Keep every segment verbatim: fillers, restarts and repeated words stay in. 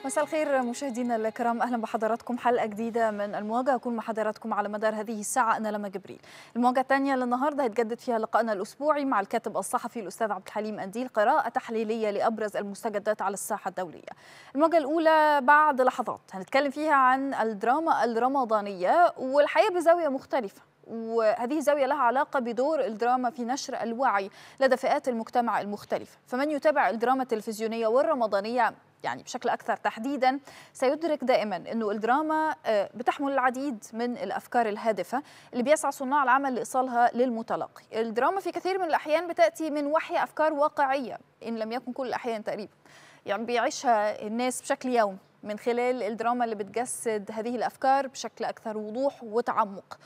مساء الخير مشاهدينا الكرام، اهلا بحضراتكم حلقه جديده من المواجهه. اكون مع حضراتكم على مدار هذه الساعه انا لما جبريل. المواجهه الثانيه للنهارده هيتجدد فيها لقائنا الاسبوعي مع الكاتب الصحفي الاستاذ عبد الحليم قنديل، قراءه تحليليه لابرز المستجدات على الساحه الدوليه. المواجهه الاولى بعد لحظات هنتكلم فيها عن الدراما الرمضانيه، والحقيقه بزاويه مختلفه، وهذه زاوية لها علاقة بدور الدراما في نشر الوعي لدى فئات المجتمع المختلفة. فمن يتابع الدراما التلفزيونية والرمضانية يعني بشكل أكثر تحديدا سيدرك دائما أنه الدراما بتحمل العديد من الأفكار الهادفة اللي بيسعى صناع العمل لإيصالها للمتلقي. الدراما في كثير من الأحيان بتأتي من وحي أفكار واقعية، إن لم يكن كل الأحيان تقريبا، يعني بيعيشها الناس بشكل يومي من خلال الدراما اللي بتجسد هذه الأفكار بشكل أكثر وضوح وتعمق.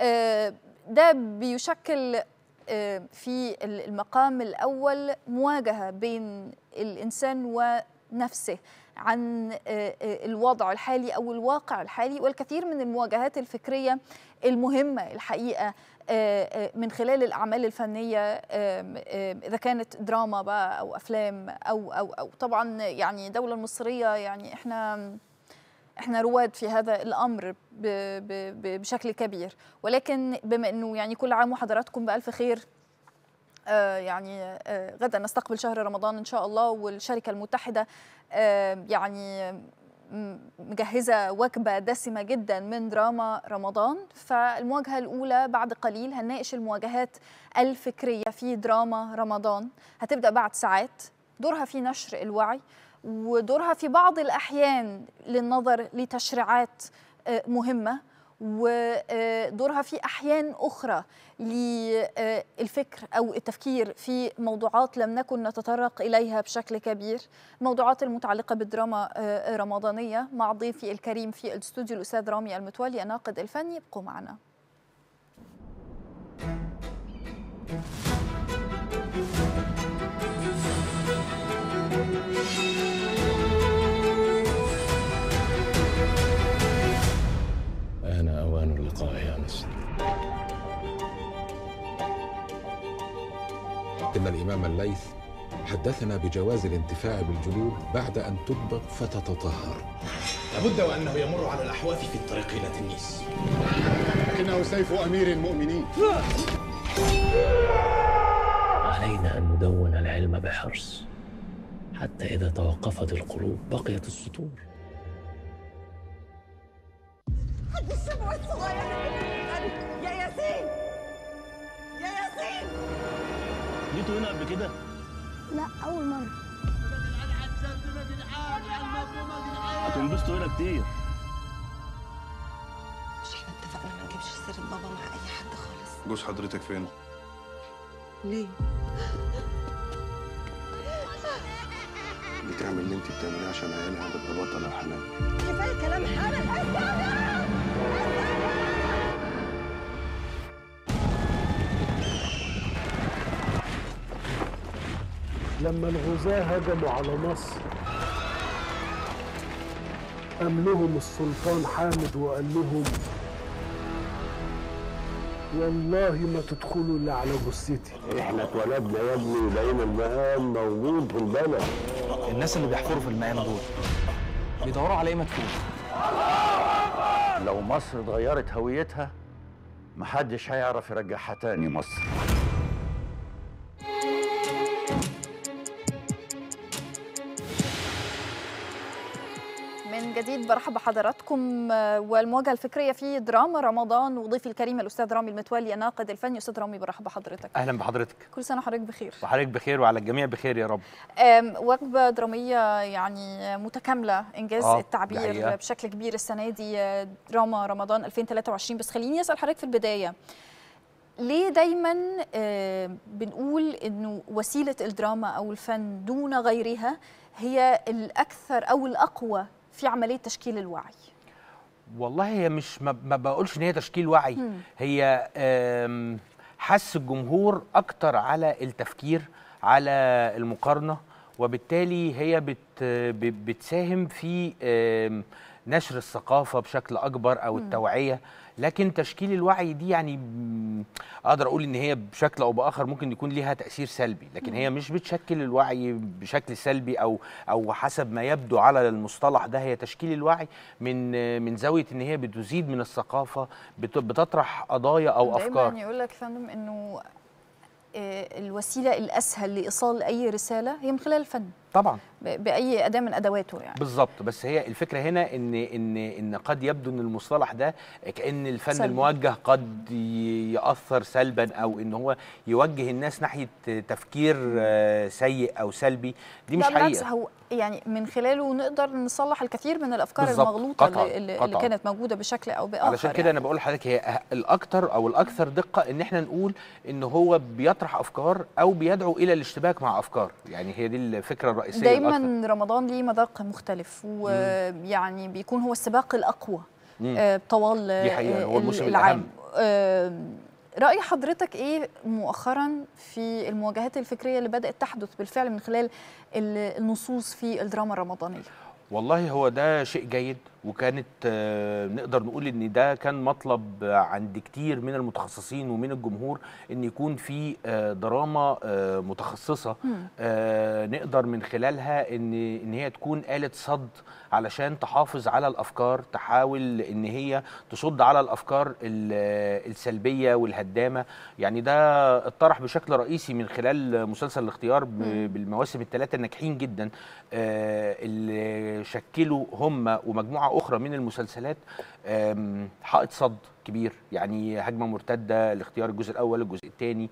ده بيشكل في المقام الأول مواجهة بين الإنسان ونفسه عن الوضع الحالي أو الواقع الحالي، والكثير من المواجهات الفكرية المهمة الحقيقة من خلال الأعمال الفنية، إذا كانت دراما بقى أو أفلام أو أو أو طبعا يعني الدولة المصرية يعني إحنا احنا رواد في هذا الامر بشكل كبير. ولكن بما انه يعني كل عام وحضراتكم بالف خير، آه يعني آه غدا نستقبل شهر رمضان ان شاء الله، والشركه المتحده آه يعني مجهزه وجبه دسمه جدا من دراما رمضان. فالمواجهه الاولى بعد قليل هنناقش المواجهات الفكريه في دراما رمضان، هتبدا بعد ساعات. دورها في نشر الوعي، ودورها في بعض الأحيان للنظر لتشريعات مهمة، ودورها في أحيان أخرى للفكر أو التفكير في موضوعات لم نكن نتطرق إليها بشكل كبير، الموضوعات المتعلقة بالدراما الرمضانية. مع ضيفي الكريم في الاستوديو الأستاذ رامي المتولي الناقد الفني، ابقوا معنا. آن أوان اللقاء يا مصر. إن الإمام الليث حدثنا بجواز الانتفاع بالجلود بعد أن تدبغ فتتطهر. لابد وأنه يمر على الأحواف في الطريق إلى تنيس، لكنه سيف أمير المؤمنين. علينا أن ندون العلم بحرص حتى إذا توقفت القلوب بقيت السطور. حد الشبوة الصغيرة يا ياسين، يا ياسين. جيتوا هنا قبل كده؟ لا، أول مرة. هتنبسطوا هنا كتير. مش احنا اتفقنا ما نجيبش سيرة بابا مع أي حد خالص؟ جوز حضرتك فين؟ ليه؟ بتعمل اللي انت بتعمليه عشان عيالها هتبقى بطلة وحنان. كفاية كلام حالك. لما الغزاة هجموا على مصر قام لهم السلطان حامد وقال لهم والله ما تدخلوا الا على جثتي. احنا اتولدنا يا ابني بقينا المهام موجود في البلد. الناس اللي بيحفروا في المقام دول بيدوروا على ايه مدفون؟ لو مصر اتغيرت هويتها محدش هيعرف يرجعها تاني مصر. من جديد برحب بحضراتكم، والمواجهه الفكريه في دراما رمضان، وضيفي الكريم الاستاذ رامي المتولي الناقد الفني. استاذ رامي برحب بحضرتك. اهلا بحضرتك. كل سنه وحضرتك بخير. وحضرتك بخير وعلى الجميع بخير يا رب. وجبه دراميه يعني متكامله، انجاز آه التعبير بشكل كبير السنه دي، دراما رمضان ألفين وثلاثة وعشرين. بس خليني اسال حضرتك في البدايه، ليه دايما بنقول انه وسيله الدراما او الفن دون غيرها هي الاكثر او الاقوى في عمليه تشكيل الوعي؟ والله هي مش ما, ما بقولش ان هي تشكيل وعي، م. هي حث الجمهور اكتر على التفكير، على المقارنه، وبالتالي هي بت بتساهم في نشر الثقافة بشكل أكبر أو التوعية. لكن تشكيل الوعي دي يعني اقدر اقول ان هي بشكل او باخر ممكن يكون ليها تاثير سلبي، لكن هي مش بتشكل الوعي بشكل سلبي او او حسب ما يبدو على المصطلح ده. هي تشكيل الوعي من من زاويه ان هي بتزيد من الثقافه، بتطرح قضايا او افكار. دايما يقول لك فندم انه الوسيله الاسهل لايصال اي رساله هي من خلال الفن طبعا باي اداه من ادواته يعني. بالظبط. بس هي الفكره هنا ان ان ان قد يبدو ان المصطلح ده كأن الفن سلبي. الموجه قد يأثر سلبا او ان هو يوجه الناس ناحيه تفكير سيء او سلبي. دي مش حقيقه. بالعكس، هو يعني من خلاله نقدر نصلح الكثير من الافكار بالزبط. المغلوطه قطعاً. اللي, قطعاً. اللي كانت موجوده بشكل او باخر. علشان كده يعني. انا بقول لحضرتك هي الاكثر او الاكثر دقه ان احنا نقول ان هو بيطرح افكار او بيدعو الى الاشتباك مع افكار. يعني هي دي الفكره الرئيسيه. دايما الأكثر. رمضان ليه مذاق مختلف، ويعني بيكون هو السباق الاقوى آه طوال دي حقيقة. هو الموسم العام. آه رأي حضرتك ايه مؤخرا في المواجهات الفكريه اللي بدأت تحدث بالفعل من خلال النصوص في الدراما الرمضانيه؟ والله هو ده شيء جيد، وكانت آه نقدر نقول ان ده كان مطلب عند كتير من المتخصصين ومن الجمهور ان يكون في آه دراما آه متخصصه آه نقدر من خلالها ان ان هي تكون آلة صد علشان تحافظ على الافكار، تحاول ان هي تصد على الافكار السلبيه والهدامه. يعني ده اتطرح بشكل رئيسي من خلال مسلسل الاختيار بالمواسم الثلاثه الناجحين جدا آه اللي شكلوا هم ومجموعه اخرى من المسلسلات حائط صد كبير. يعني هجمه مرتده، الاختيار الجزء الاول، الجزء الثاني،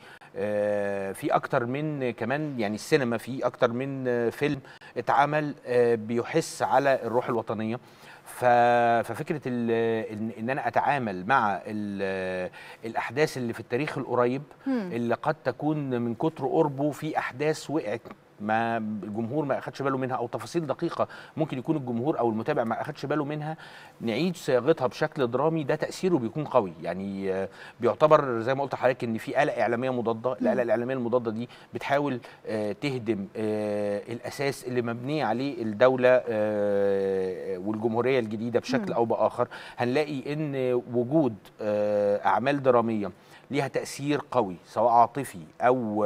في اكتر من كمان يعني السينما في اكتر من فيلم اتعمل بيحث على الروح الوطنيه. ففكره ان انا اتعامل مع الاحداث اللي في التاريخ القريب اللي قد تكون من كتر قربه في احداث وقعت ما الجمهور ما اخدش باله منها، او تفاصيل دقيقه ممكن يكون الجمهور او المتابع ما اخدش باله منها، نعيد صياغتها بشكل درامي. ده تاثيره بيكون قوي. يعني بيعتبر زي ما قلت لحضرتك ان في آلة اعلاميه مضاده. الآلة الاعلاميه المضاده دي بتحاول تهدم الاساس اللي مبنيه عليه الدوله والجمهوريه الجديده بشكل او باخر. هنلاقي ان وجود اعمال دراميه ليها تأثير قوي سواء عاطفي أو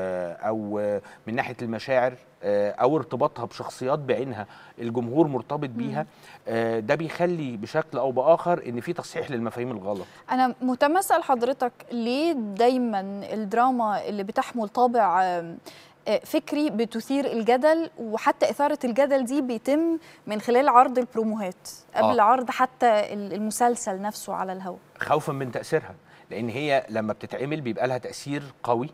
أو من ناحية المشاعر أو ارتباطها بشخصيات بعينها الجمهور مرتبط بيها، ده بيخلي بشكل أو بآخر إن في تصحيح للمفاهيم الغلط. أنا مهتمة أسأل حضرتك ليه دايما الدراما اللي بتحمل طابع فكري بتثير الجدل، وحتى إثارة الجدل دي بيتم من خلال عرض البروموهات قبل آه. عرض حتى المسلسل نفسه على الهواء، خوفا من تأثيرها؟ لان هي لما بتتعمل بيبقى لها تاثير قوي.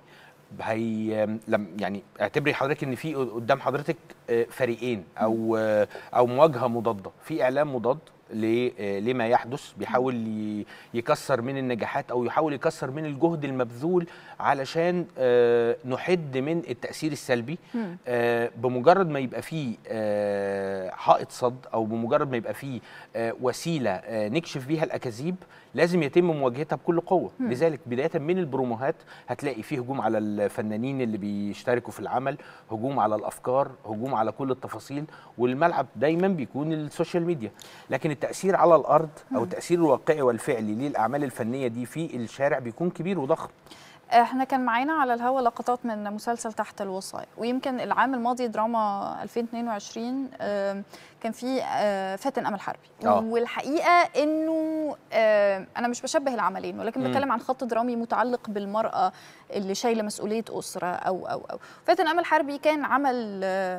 هي لم يعني اعتبري حضرتك ان في قدام حضرتك فريقين او او مواجهه مضاده، في اعلام مضاد لما يحدث بيحاول يكسر من النجاحات او يحاول يكسر من الجهد المبذول علشان نحد من التأثير السلبي. بمجرد ما يبقى فيه حائط صد او بمجرد ما يبقى فيه وسيله نكشف بيها الاكاذيب لازم يتم مواجهتها بكل قوه. لذلك بدايه من البروموهات هتلاقي فيه هجوم على الفنانين اللي بيشتركوا في العمل، هجوم على الافكار، هجوم على كل التفاصيل، والملعب دايما بيكون السوشيال ميديا. لكن التأثير على الأرض أو التأثير الواقعي والفعلي للأعمال الفنية دي في الشارع بيكون كبير وضخم. احنا كان معانا على الهوا لقطات من مسلسل تحت الوصاية، ويمكن العام الماضي دراما ألفين واثنين وعشرين كان في فاتن أمل حربي. أوه. والحقيقة انه انا مش بشبه العملين، ولكن بتكلم عن خط درامي متعلق بالمرأة اللي شايلة مسؤولية أسرة او او او فاتن أمل حربي كان عمل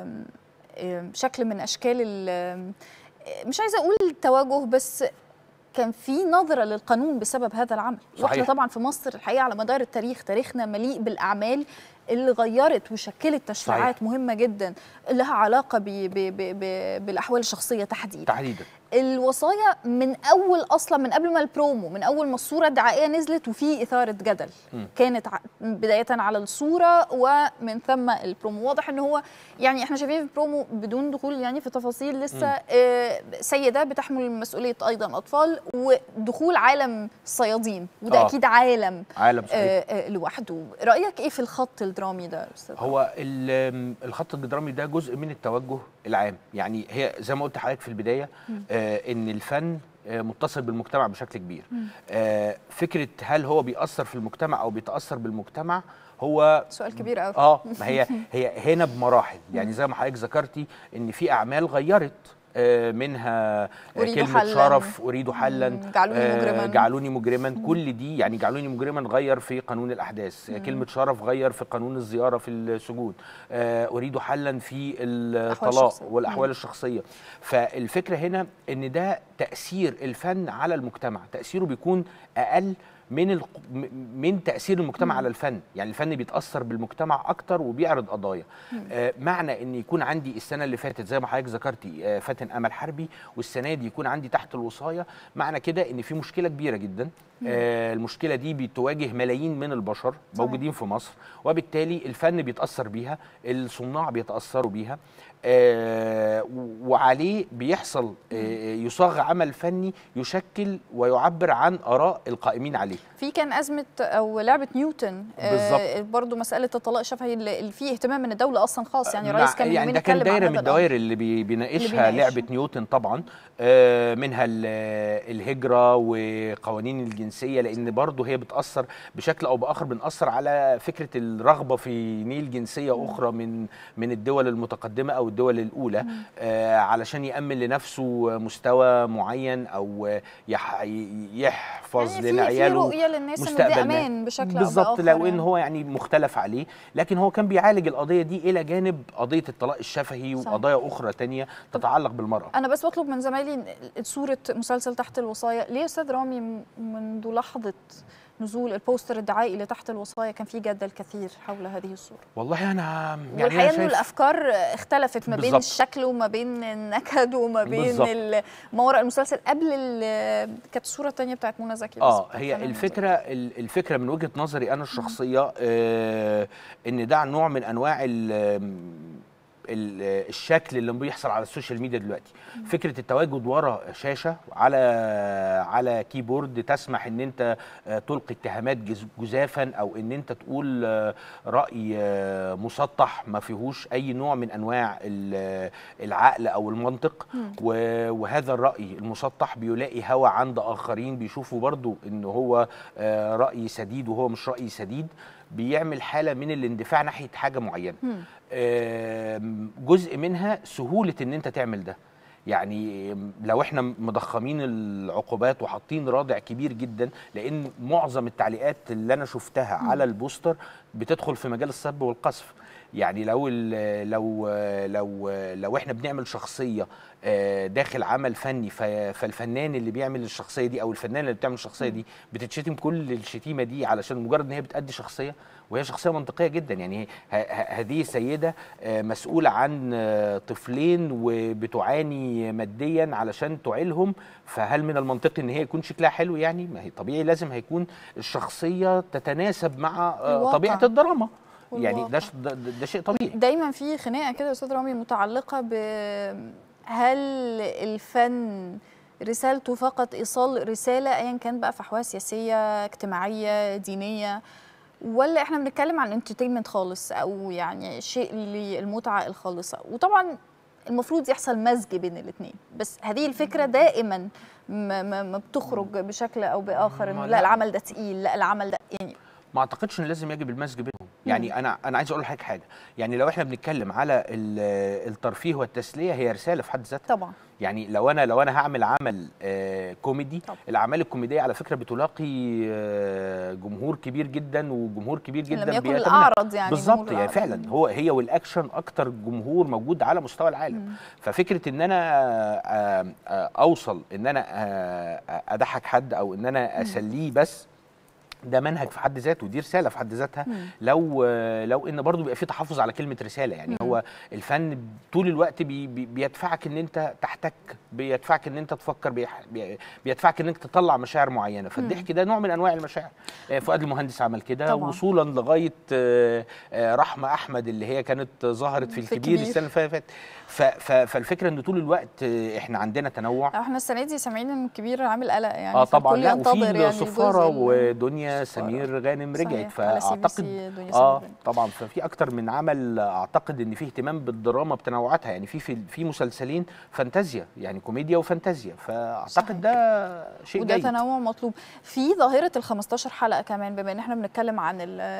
شكل من اشكال مش عايزه اقول التواجه، بس كان في نظره للقانون بسبب هذا العمل. واحنا طبعا في مصر الحقيقه على مدار التاريخ تاريخنا مليء بالاعمال اللي غيرت وشكلت تشريعات صحيح. مهمه جدا لها علاقه ب ب ب ب بالاحوال الشخصيه تحديدا تحديدا الوصايا من اول اصلا من قبل ما البرومو، من اول ما الصوره الدعائيه نزلت وفي اثاره جدل م. كانت بدايه على الصوره ومن ثم البرومو. واضح ان هو يعني احنا شايفين في البرومو بدون دخول يعني في تفاصيل لسه آه سيده بتحمل مسؤوليه ايضا اطفال ودخول عالم الصيادين، وده آه. اكيد عالم عالم آه آه لوحده. رايك ايه في الخط الدرامي ده استاذ؟ هو الخط الدرامي ده جزء من التوجه العام، يعني هي زي ما قلت لحضرتك في البدايه آه ان الفن آه متصل بالمجتمع بشكل كبير. آه فكره هل هو بيأثر في المجتمع او بيتأثر بالمجتمع هو سؤال كبير قوي. اه ما هي هي هنا بمراحل، يعني زي ما حضرتك ذكرتي ان في اعمال غيرت آه منها كلمة حلاً. شرف، أريد حلا، جعلوني مجرما، آه جعلوني مجرما مم. كل دي يعني جعلوني مجرما غير في قانون الأحداث، مم. كلمة شرف غير في قانون الزيارة في السجون، آه أريد حلا في الطلاق والأحوال مم. الشخصية. فالفكرة هنا إن ده تأثير الفن على المجتمع، تأثيره بيكون أقل من من تأثير المجتمع مم. على الفن، يعني الفن بيتأثر بالمجتمع أكتر وبيعرض قضايا. آه معنى إن يكون عندي السنة اللي فاتت زي ما حضرتك ذكرتي آه فاتن أمل حربي، والسنة دي يكون عندي تحت الوصاية، معنى كده إن في مشكلة كبيرة جدا. آه المشكلة دي بتواجه ملايين من البشر موجودين في مصر، وبالتالي الفن بيتأثر بيها، الصناع بيتأثروا بيها، آه وعليه بيحصل آه يصاغ عمل فني يشكل ويعبر عن آراء القائمين عليه. في كان أزمة أو لعبة نيوتن آه برضو مسألة الطلاق الشفهي اللي فيه اهتمام من الدولة أصلا خاص، يعني الرئيس كان يعني ده كان دايرة من الدوائر اللي بي بيناقشها لعبة نيوتن طبعا، آه منها الهجرة وقوانين الجنسية، لأن برضو هي بتأثر بشكل أو بآخر، بنأثر على فكرة الرغبة في نيل جنسية أخرى من من الدول المتقدمة أو الدول الأولى، آه علشان يأمن لنفسه مستوى معين أو يح يحفظ يعني لنا عياله في رؤية للناس إن دي أمان بشكل أو بآخر، بالظبط، لو إن هو يعني مختلف عليه، لكن هو كان بيعالج القضية دي إلى جانب قضية الطلاق الشفهي وقضايا أخرى تانية تتعلق بالمرأة. أنا بس بطلب من زمايلي صورة مسلسل تحت الوصايا. ليه يا أستاذ رامي منذ لحظة نزول البوستر الدعائي اللي تحت الوصايا كان في جدل كثير حول هذه الصورة؟ والله أنا يعني والحقيقة إنه الأفكار اختلفت ما بين الشكل وما بين النكد وما بين ما وراء المسلسل. قبل كانت الصورة الثانية بتاعت منى زكي. اه هي الفكرة الفكرة من وجهة نظري أنا الشخصية آه إن ده نوع من أنواع الشكل اللي بيحصل على السوشيال ميديا دلوقتي، فكره التواجد ورا شاشه على على كيبورد تسمح ان انت تلقي اتهامات جزافا او ان انت تقول راي مسطح ما فيهوش اي نوع من انواع العقل او المنطق، وهذا الراي المسطح بيلاقي هوى عند اخرين بيشوفوا برضو ان هو راي سديد وهو مش راي سديد، بيعمل حالة من الاندفاع ناحية حاجة معينة. جزء منها سهولة ان انت تعمل ده، يعني لو احنا مضخمين العقوبات وحاطين رادع كبير جدا، لان معظم التعليقات اللي انا شفتها على البوستر بتدخل في مجال السب والقذف. يعني لو لو لو لو احنا بنعمل شخصيه داخل عمل فني، فالفنان اللي بيعمل الشخصيه دي او الفنانه اللي بتعمل الشخصيه دي بتتشتم كل الشتيمه دي علشان مجرد ان هي بتأدي شخصيه، وهي شخصيه منطقيه جدا. يعني هذه سيده مسؤوله عن طفلين وبتعاني ماديا علشان تعيلهم، فهل من المنطقي ان هي يكون شكلها حلو؟ يعني ما هي طبيعي لازم هيكون الشخصيه تتناسب مع الواقع. طبيعه الدراما، يعني ده, ده ده شيء طبيعي. دايما في خناقه كده يا استاذ رامي متعلقه ب هل الفن رسالته فقط ايصال رساله ايا كان بقى في احوال سياسيه اجتماعيه دينيه، ولا احنا بنتكلم عن انترتينمنت خالص او يعني شيء للمتعه الخالصه؟ وطبعا المفروض يحصل مزج بين الاثنين، بس هذه الفكره دائما ما, ما بتخرج بشكل او باخر انه لا العمل ده تقيل، لا العمل ده يعني ما اعتقدش ان لازم يجب المزج بينهم. يعني مم. انا انا عايز اقول لحضرتك حاجه، يعني لو احنا بنتكلم على الترفيه والتسليه هي رساله في حد ذاتها طبعا. يعني لو انا لو انا هعمل عمل آه كوميدي طبعا. الاعمال الكوميديه على فكره بتلاقي آه جمهور كبير جدا، وجمهور كبير جدا لم يكن الاعرض يعني بالظبط، يعني فعلا هو هي والاكشن اكتر جمهور موجود على مستوى العالم. مم. ففكره ان انا آه آه اوصل ان انا آه اضحك حد او ان انا اسليه بس ده منهج في حد ذاته، ودي رساله في حد ذاتها. مم. لو لو ان برضو بيبقى في تحفظ على كلمه رساله، يعني مم. هو الفن طول الوقت بي بي بيدفعك ان انت تحتك، بيدفعك ان انت تفكر، بيح بي بيدفعك ان انت تطلع مشاعر معينه، فالضحك ده نوع من انواع المشاعر. آه فؤاد المهندس عمل كده، وصولا لغايه آه آه رحمه احمد اللي هي كانت ظهرت في, في الكبير السنه اللي فاتت. فالفكره ان طول الوقت احنا عندنا تنوع. احنا السنه دي سامعين ان الكبير عامل قلق يعني. اه طبعا، لا وفي يعني صفاره ودنيا سمير غانم رجعت، فاعتقد اه طبعا ففي اكتر من عمل اعتقد ان فيه اهتمام بالدراما بتنوعاتها، يعني في في, في مسلسلين فانتازيا، يعني كوميديا وفانتازيا، فاعتقد ده شيء وده جيد، وده تنوع مطلوب. في ظاهره ال خمستاشر حلقه كمان، بما ان احنا بنتكلم عن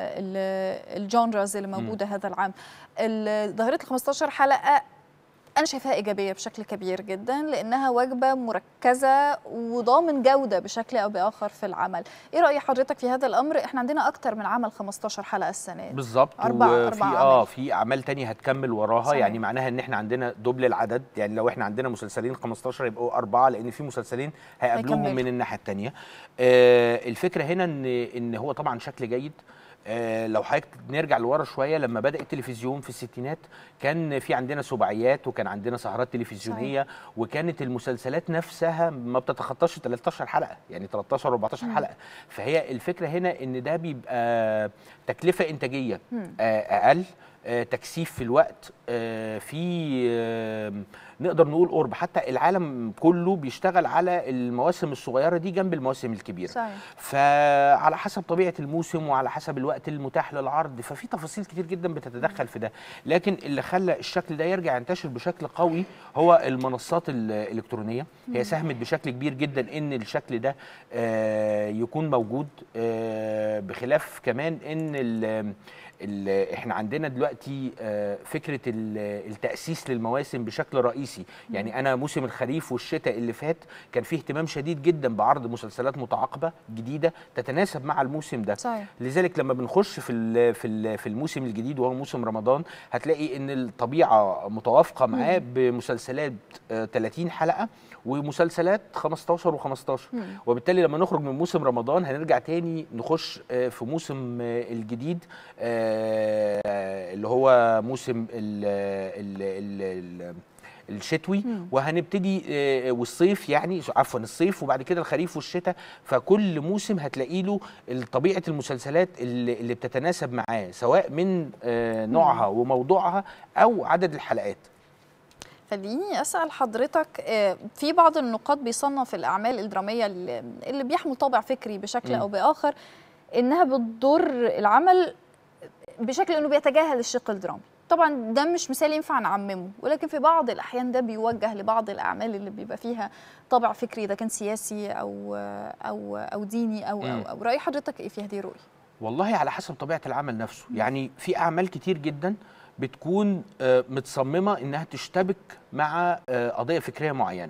الجونرز اللي موجوده م. هذا العام، ظاهره ال خمستاشر حلقه أنا شايفاها إيجابية بشكل كبير جدا، لأنها وجبة مركزة وضامن جودة بشكل أو بآخر في العمل. إيه رأي حضرتك في هذا الأمر؟ إحنا عندنا أكتر من عمل خمستاشر حلقة السنة دي بالظبط، وفي آه في أعمال تانية هتكمل وراها. صحيح. يعني معناها إن إحنا عندنا دبل العدد، يعني لو إحنا عندنا مسلسلين خمستاشر يبقوا أربعة، لأن في مسلسلين هيقابلوهم من الناحية التانية. آه الفكرة هنا إن إن هو طبعا شكل جيد. آه لو حضرتك نرجع لورا شويه، لما بدا التلفزيون في الستينات كان في عندنا سباعيات وكان عندنا سهرات تلفزيونيه. صحيح. وكانت المسلسلات نفسها ما بتتخطاش تلتاشر حلقه، يعني تلتاشر اربعتاشر م. حلقه. فهي الفكره هنا ان ده بيبقى تكلفه انتاجيه آه اقل، آه تكثيف في الوقت، آه في آه نقدر نقول قرب. حتى العالم كله بيشتغل على المواسم الصغيره دي جنب المواسم الكبيره. صحيح. فعلى حسب طبيعه الموسم وعلى حسب الوقت المتاح للعرض، ففي تفاصيل كتير جدا بتتدخل في ده. لكن اللي خلى الشكل ده يرجع ينتشر بشكل قوي هو المنصات الالكترونيه. هي ساهمت بشكل كبير جدا ان الشكل ده آه يكون موجود، آه بخلاف كمان ان احنا عندنا دلوقتي فكره التاسيس للمواسم بشكل رئيسي. يعني انا موسم الخريف والشتاء اللي فات كان فيه اهتمام شديد جدا بعرض مسلسلات متعاقبه جديده تتناسب مع الموسم ده. صحيح. لذلك لما بنخش في في في الموسم الجديد وهو موسم رمضان، هتلاقي ان الطبيعه متوافقه معاه بمسلسلات تلاتين حلقه ومسلسلات خمستاشر وخمستاشر. وبالتالي لما نخرج من موسم رمضان هنرجع تاني نخش في موسم الجديد اللي هو موسم ال ال ال ال الشتوي. مم. وهنبتدي والصيف، يعني عفوا الصيف وبعد كده الخريف والشتاء. فكل موسم هتلاقي له طبيعه المسلسلات اللي, اللي بتتناسب معاه، سواء من نوعها مم. وموضوعها او عدد الحلقات. خليني أسأل حضرتك، في بعض النقاد بيصنف الأعمال الدرامية اللي بيحمل طابع فكري بشكل م. أو بآخر إنها بتضر العمل بشكل إنه بيتجاهل الشق الدرامي. طبعا ده مش مثال ينفع نعممه، ولكن في بعض الأحيان ده بيوجه لبعض الأعمال اللي بيبقى فيها طابع فكري، إذا كان سياسي أو أو أو ديني أو أو, أو رأي حضرتك إيه في هذه الرؤية؟ والله على حسب طبيعة العمل نفسه. م. يعني في أعمال كتير جدا بتكون متصممة إنها تشتبك مع قضية فكرية معينة،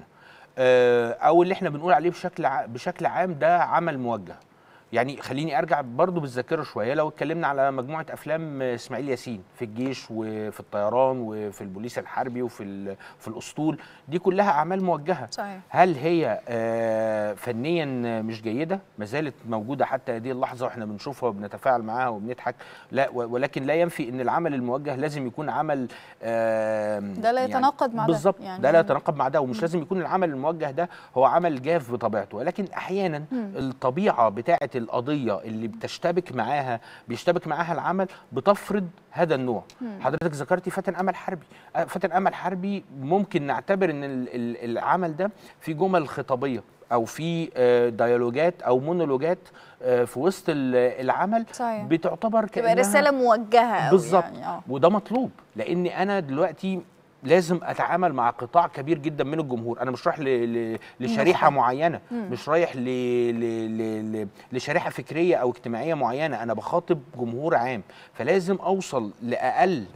أو اللي احنا بنقول عليه بشكل بشكل عام ده عمل موجه. يعني خليني ارجع برضو بالذاكره شويه، لو اتكلمنا على مجموعه افلام اسماعيل ياسين في الجيش وفي الطيران وفي البوليس الحربي وفي في الاسطول، دي كلها اعمال موجهه. صحيح. هل هي آه فنيا مش جيده؟ ما زالت موجوده حتى هذه اللحظه واحنا بنشوفها وبنتفاعل معاها وبنضحك، لا، ولكن لا ينفي ان العمل الموجه لازم يكون عمل آه ده لا يتناقض يعني مع ده. بالظبط، يعني ده لا يتناقض مع ده، ومش م. لازم يكون العمل الموجه ده هو عمل جاف بطبيعته، ولكن احيانا م. الطبيعه بتاعه القضيه اللي بتشتبك معاها بيشتبك معاها العمل بتفرض هذا النوع. مم. حضرتك ذكرتي فاتن امل حربي، فاتن امل حربي ممكن نعتبر ان العمل ده في جمل خطابيه او في ديالوجات او مونولوجات في وسط العمل. صحيح. بتعتبر كأنها رساله موجهه بالظبط. يعني وده مطلوب، لان انا دلوقتي لازم اتعامل مع قطاع كبير جدا من الجمهور. انا مش رايح لشريحه معينه، مم. مش رايح ل... ل... ل... لشريحه فكريه او اجتماعيه معينه، انا بخاطب جمهور عام، فلازم اوصل لاقل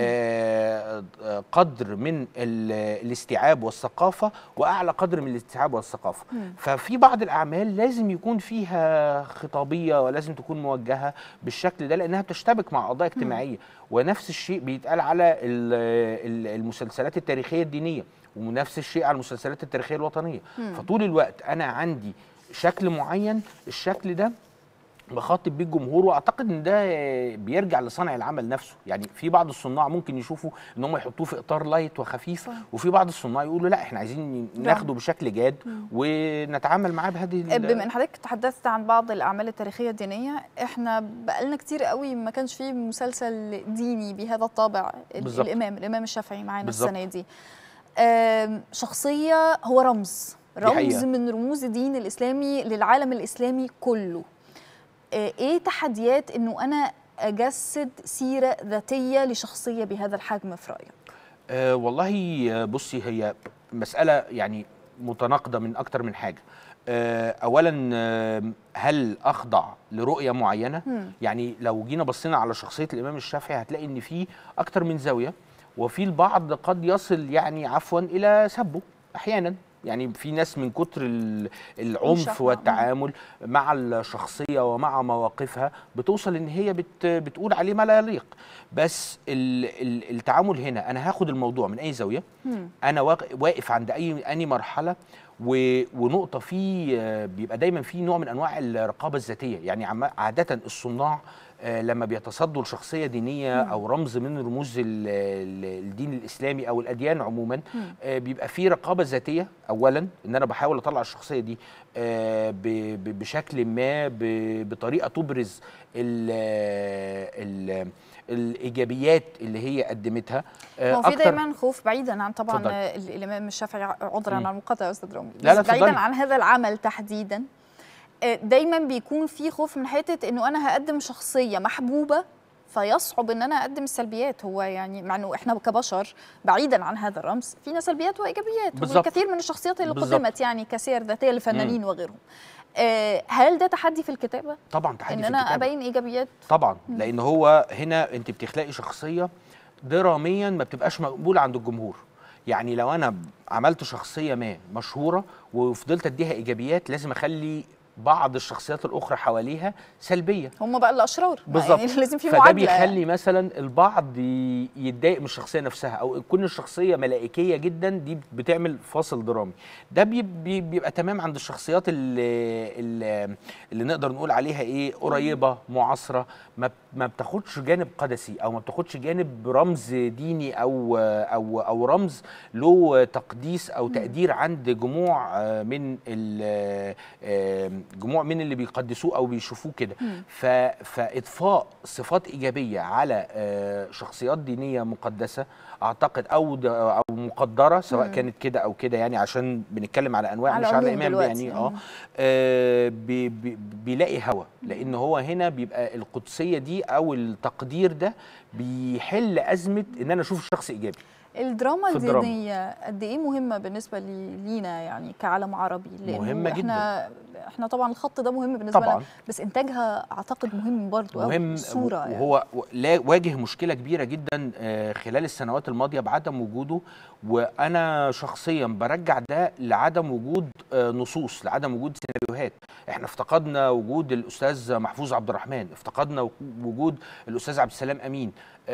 آه قدر من الاستيعاب والثقافه واعلى قدر من الاستيعاب والثقافه. مم. ففي بعض الاعمال لازم يكون فيها خطابيه ولازم تكون موجهه بالشكل ده لانها بتشتبك مع قضايا اجتماعيه. مم. ونفس الشيء بيتقال على المسلسلات التاريخيه الدينيه، ونفس الشيء على المسلسلات التاريخيه الوطنيه. مم. فطول الوقت انا عندي شكل معين، الشكل ده بخاطب بيه الجمهور، واعتقد ان ده بيرجع لصانع العمل نفسه. يعني في بعض الصناع ممكن يشوفوا ان هم يحطوه في اطار لايت وخفيف، وفي بعض الصناع يقولوا لا احنا عايزين ناخده بشكل جاد ونتعامل معاه بهذه. بما ان حضرتك تحدثت عن بعض الاعمال التاريخيه الدينيه، احنا بقالنا كتير قوي ما كانش فيه مسلسل ديني بهذا الطابع. بالزبط. الامام الامام الشافعي معانا السنه دي، شخصيه هو رمز رمز من رموز الدين الاسلامي للعالم الاسلامي كله. ايه تحديات انه انا اجسد سيره ذاتيه لشخصيه بهذا الحجم في رايك؟ أه والله بصي، هي مساله يعني متناقضه من اكتر من حاجه. أه اولا أه هل اخضع لرؤيه معينه؟ م. يعني لو جينا بصينا على شخصيه الامام الشافعي هتلاقي ان في اكتر من زاويه، وفي البعض قد يصل يعني عفوا الى سبه احيانا. يعني في ناس من كتر العنف والتعامل مع الشخصية ومع مواقفها بتوصل ان هي بت بتقول عليه ما لا يليق. بس التعامل هنا انا هاخد الموضوع من اي زاوية، انا واقف عند اي اني مرحلة، ونقطة فيه بيبقى دايما في نوع من انواع الرقابة الذاتية. يعني عادة الصناع لما بيتصدوا لشخصية دينية أو رمز من رموز الدين الإسلامي أو الأديان عموما، بيبقى فيه رقابة ذاتية. أولا إن أنا بحاول أطلع الشخصية دي بشكل ما، بطريقة تبرز ال ال الايجابيات اللي هي قدمتها. هو في دايما خوف بعيدا عن طبعا فضل. الامام الشافعي، عذرا عن المقاطعه يا استاذ رامي، لا لا بعيدا فضل. عن هذا العمل تحديدا دايما بيكون في خوف من حته انه انا هقدم شخصيه محبوبه فيصعب ان انا اقدم السلبيات. هو يعني مع انه احنا كبشر بعيدا عن هذا الرمز فينا سلبيات وايجابيات، والكثير من الشخصيات اللي بالزبط. قدمت يعني كسير ذاتيه للفنانين وغيرهم. هل ده تحدي في الكتابه؟ طبعا تحدي ان في انا الكتابة. ابين ايجابيات طبعا، لان هو هنا انت بتخلقي شخصيه دراميا ما بتبقاش مقبوله عند الجمهور. يعني لو انا عملت شخصيه ما مشهوره وفضلت اديها ايجابيات، لازم اخلي بعض الشخصيات الاخرى حواليها سلبيه، هم بقى الاشرار بالظبط. يعني لازم في فده معادله. بيخلي مثلا البعض يتضايق من الشخصيه نفسها، او تكون الشخصيه ملائكيه جدا، دي بتعمل فاصل درامي. ده بيبقى تمام عند الشخصيات اللي, اللي, اللي نقدر نقول عليها ايه، قريبه معاصره، ما ما بتاخدش جانب قدسي، او ما بتاخدش جانب رمز ديني او او او رمز له تقديس او تقدير عند جموع من جموع من اللي بيقدسوه او بيشوفوه كده. فاضفاء صفات ايجابيه على شخصيات دينيه مقدسه اعتقد او او مقدره، سواء مم. كانت كده او كده، يعني عشان بنتكلم على انواع على مش على امام يعني اه, آه بي بي بيلاقي هوا، لان هو هنا بيبقى القدسيه دي او التقدير ده بيحل ازمه ان انا اشوف شخص ايجابي. الدراما الدينيه قد ايه مهمه بالنسبه لينا يعني كعالم عربي؟ مهمه احنا جدا. احنا طبعا الخط ده مهم بالنسبه لنا، بس انتاجها اعتقد مهم برضو، مهم. الصوره وهو يعني. واجه مشكله كبيره جدا خلال السنوات الماضيه بعدم وجوده، وانا شخصيا برجع ده لعدم وجود نصوص، لعدم وجود سيناريوهات. احنا افتقدنا وجود الاستاذ محفوظ عبد الرحمن، افتقدنا وجود الاستاذ عبد السلام امين.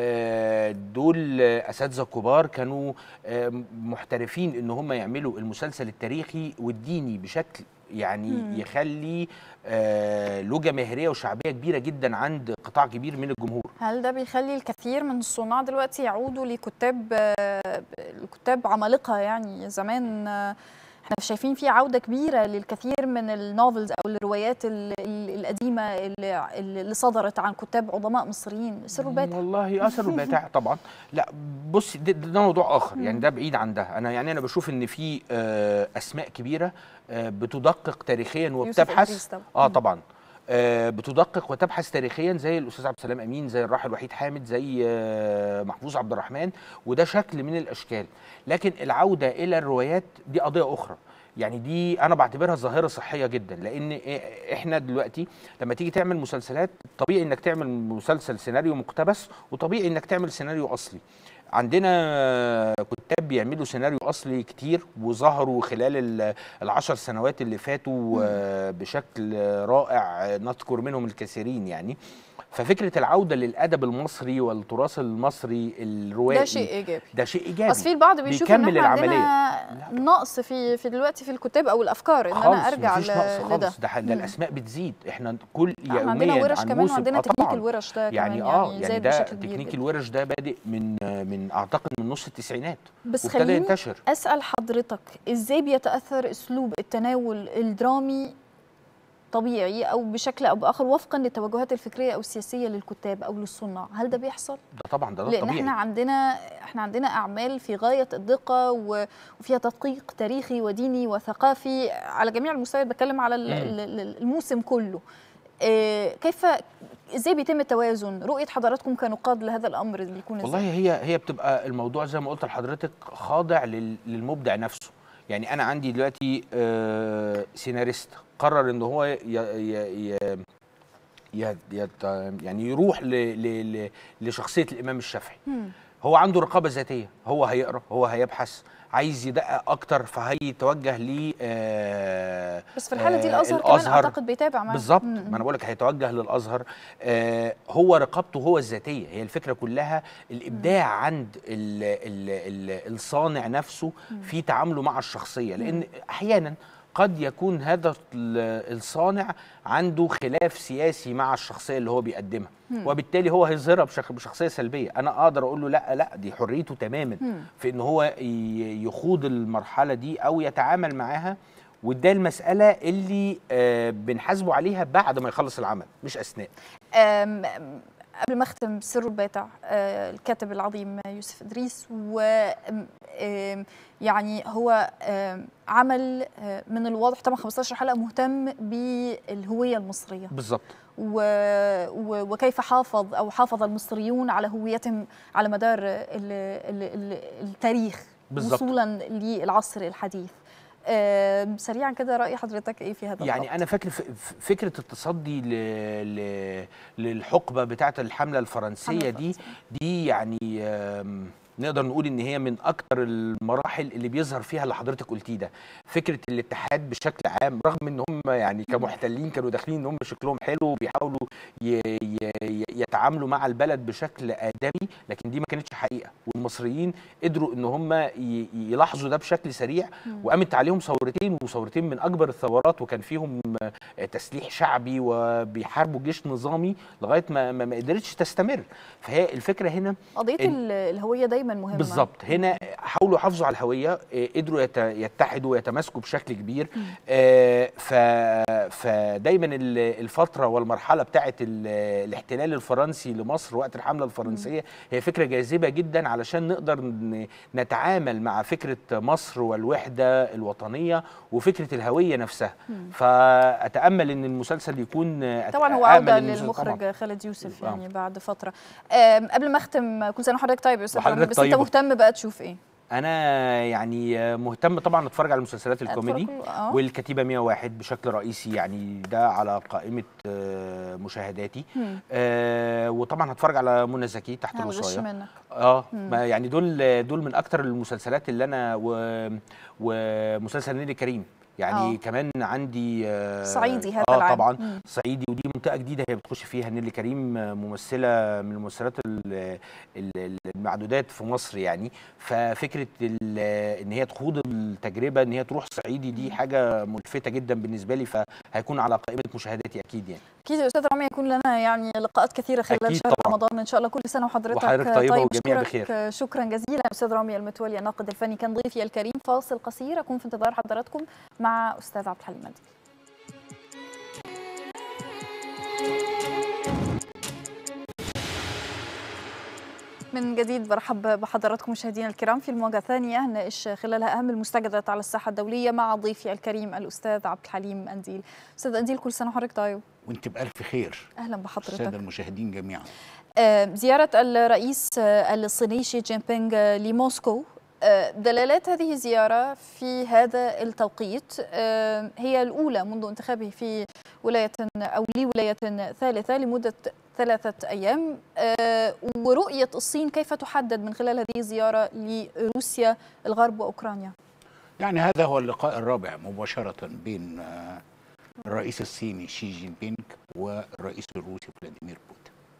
دول اساتذه كبار كانوا محترفين ان هم يعملوا المسلسل التاريخي والديني بشكل يعني مم. يخلي آه له جماهيريه وشعبيه كبيره جدا عند قطاع كبير من الجمهور. هل ده بيخلي الكثير من الصناع دلوقتي يعودوا لكتاب آه الكتاب عمالقه؟ يعني زمان آه احنا شايفين في عوده كبيره للكثير من النوفلز او الروايات القديمه اللي, اللي صدرت عن كتاب عظماء مصريين. سر الباتع والله اه سر الباتع طبعا. لا بصي ده, ده موضوع اخر، يعني ده بعيد عن ده. انا يعني انا بشوف ان في آه اسماء كبيره آه بتدقق تاريخيا وبتبحث اه طبعا آه بتدقق وتبحث تاريخيا، زي الاستاذ عبد السلام امين، زي الراحل وحيد حامد، زي آه محفوظ عبد الرحمن، وده شكل من الاشكال. لكن العوده الى الروايات دي قضيه اخرى. يعني دي انا بعتبرها ظاهره صحيه جدا، لان احنا دلوقتي لما تيجي تعمل مسلسلات طبيعي انك تعمل مسلسل سيناريو مقتبس، وطبيعي انك تعمل سيناريو اصلي. عندنا كتاب بيعملوا سيناريو اصلي كتير وظهروا خلال العشر سنوات اللي فاتوا بشكل رائع، نذكر منهم الكثيرين يعني. ففكره العوده للادب المصري والتراث المصري الروائي ده شيء ايجابي، ده شيء ايجابي. بس في البعض بيشوف ان احنا العملية. عندنا نقص في في دلوقتي في الكتاب او الافكار ان انا ارجع مفيش نقص خالص. لده. ده, ده الاسماء بتزيد، احنا كل يوميا عندنا ورش عن كمان، موسم. وعندنا آه تكنيك الورش ده يعني كمان اه يعني, يعني زاد ده بشكل كبير تكنيك جدا. الورش ده بادئ من من اعتقد من نص التسعينات بس وابتدى خليني ينتشر. اسال حضرتك ازاي بيتاثر اسلوب التناول الدرامي طبيعي او بشكل او باخر وفقا للتوجهات الفكريه او السياسيه للكتاب او للصناع؟ هل ده بيحصل؟ ده طبعا ده, ده لان طبيعي. احنا عندنا احنا عندنا اعمال في غايه الدقه وفيها تدقيق تاريخي وديني وثقافي على جميع المستويات، بتكلم على الموسم كله. كيف ازاي بيتم التوازن؟ رؤيه حضراتكم كنقاد لهذا الامر اللي يكون والله هي هي بتبقى الموضوع زي ما قلت لحضرتك خاضع للمبدع نفسه. يعني انا عندي دلوقتي سيناريست قرر ان هو ي ي ي ي يعني يروح ل ل لشخصيه الامام الشافعي. هو عنده رقابه ذاتيه، هو هيقرا، هو هيبحث، عايز يدقق اكتر فهيتوجه ل آه بس في الحاله دي الازهر, الأزهر كمان اعتقد بيتابع معاه بالظبط. ما انا بقول لك هيتوجه للازهر. آه هو رقابته هو الذاتيه، هي الفكره كلها الابداع مم. عند ال ال ال الصانع نفسه مم. في تعامله مع الشخصيه، لان مم. احيانا قد يكون هذا الصانع عنده خلاف سياسي مع الشخصيه اللي هو بيقدمها، مم. وبالتالي هو هيظهرها بشخصيه سلبيه. انا اقدر اقول له لا لا دي حريته تماما مم. في ان هو يخوض المرحله دي او يتعامل معاها، وده المساله اللي آه بنحاسبه عليها بعد ما يخلص العمل مش اثناء. قبل ما اختم سر الباتع، آه الكاتب العظيم يوسف إدريس، و يعني هو عمل من الواضح طبعا خمستاشر حلقة مهتم بالهوية المصرية بالظبط، وكيف حافظ أو حافظ المصريون على هويتهم على مدار ال ال التاريخ بالزبط. وصولا للعصر الحديث. أه سريعا كده رأي حضرتك ايه في هذا يعني الوقت؟ انا فاكر فكره التصدي ل... ل... للحقبه بتاعه الحمله الفرنسيه دي دي يعني نقدر نقول ان هي من اكتر المراحل اللي بيظهر فيها اللي حضرتك قلتيه ده، فكره الاتحاد بشكل عام، رغم ان هم يعني كمحتلين كانوا داخلين ان هم شكلهم حلو وبيحاولوا ي... ي... يتعاملوا مع البلد بشكل ادمي، لكن دي ما كانتش حقيقه، والمصريين قدروا ان هم ي... يلاحظوا ده بشكل سريع، وقامت عليهم ثورتين، وثورتين من اكبر الثورات، وكان فيهم تسليح شعبي وبيحاربوا جيش نظامي لغايه ما ما قدرتش تستمر. فهي الفكره هنا قضيه الهويه دايما مهمه بالظبط. هنا حاولوا يحافظوا على الهويه، قدروا يتحدوا ويتماسكوا بشكل كبير. آه فدايما الفتره والمرحله بتاعه الاحتلال الفرنسي لمصر وقت الحمله الفرنسيه هي فكره جاذبه جدا علشان نقدر نتعامل مع فكره مصر والوحده الوطنيه وفكره الهويه نفسها. فاتامل ان المسلسل يكون طبعا هو عوده للمخرج طبعًا. خالد يوسف يعني بعد فتره. قبل ما اختم، كل سنه وحضرتك طيب يا استاذ رامي، بس انت مهتم بقى تشوف ايه؟ انا يعني مهتم طبعا اتفرج على المسلسلات الكوميدي والكتيبه مية وواحد بشكل رئيسي، يعني ده على قائمه مشاهداتي. آه وطبعا هتفرج على منى زكي تحت الوصايه. اه يعني دول دول من اكتر المسلسلات اللي انا و ومسلسل نيلي كريم يعني أوه. كمان عندي آه صعيدي هذا آه العام. طبعا مم. صعيدي، ودي منطقه جديده هي بتخش فيها نيلي كريم، ممثله من الممثلات المعدودات في مصر يعني. ففكره ان هي تخوض التجربه ان هي تروح صعيدي دي حاجه ملفته جدا بالنسبه لي، فهيكون على قائمه مشاهداتي اكيد يعني. اكيد يا استاذ رامي، يكون لنا يعني لقاءات كثيره خلال شهر طبعًا. رمضان ان شاء الله. كل سنه وحضرتك وحضرتك طيبه طيب وجميع بخير. شكرا جزيلا استاذ رامي المتولي الناقد الفني كان ضيفي الكريم. فاصل قصير اكون في انتظار حضراتكم مع استاذ عبد الحليم منديل. من جديد برحب بحضراتكم مشاهدينا الكرام في المواجهة الثانية نناقش خلالها أهم المستجدات على الساحة الدولية مع ضيفي الكريم الأستاذ عبد الحليم منديل. أستاذ منديل كل سنة وحضرتك طيب. وأنت بألف خير. أهلا بحضرتك. السادة المشاهدين جميعا. زيارة الرئيس الصيني شي جين بينغ لموسكو، دلالات هذه الزيارة في هذا التوقيت هي الأولى منذ انتخابه في ولاية أو لولاية ثالثة لمدة ثلاثة أيام، ورؤية الصين كيف تحدد من خلال هذه الزيارة لروسيا الغرب وأوكرانيا؟ يعني هذا هو اللقاء الرابع مباشرة بين الرئيس الصيني شي جين بينغ والرئيس الروسي فلاديمير بوتين.